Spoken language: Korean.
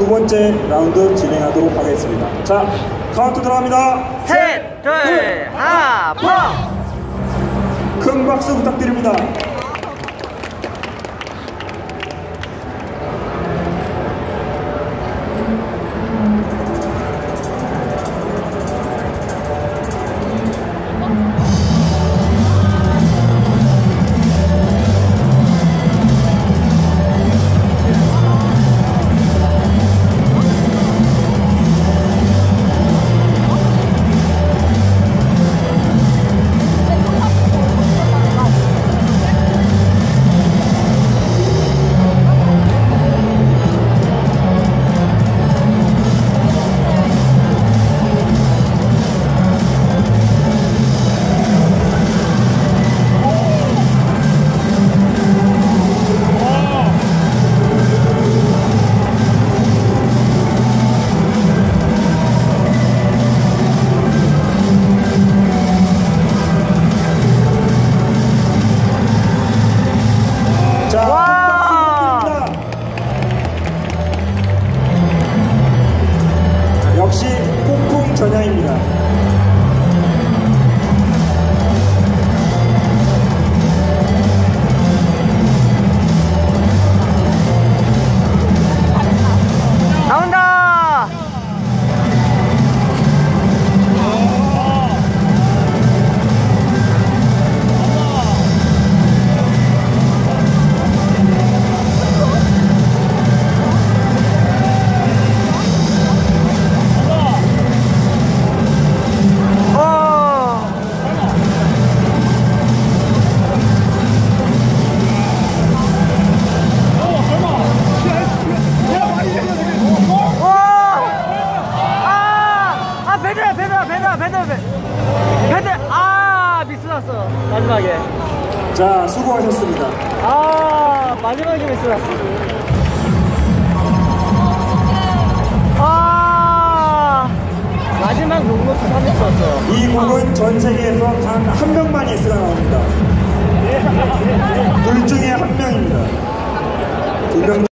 두 번째 라운드 진행하도록 하겠습니다. 자, 카운트 들어갑니다. 셋, 둘, 하나, 펑! 큰 박수 부탁드립니다. 역시 폭풍 전야입니다. 나온다! 배들 미스 났어 마지막에. 자, 수고하셨습니다. 마지막에 미스 났어. 마지막 롱노트 3위 썼어요. 이 곡은 전 세계에서 단 한 명만이 쓰가 나옵니다. 둘 중에 한 명입니다. 두 명.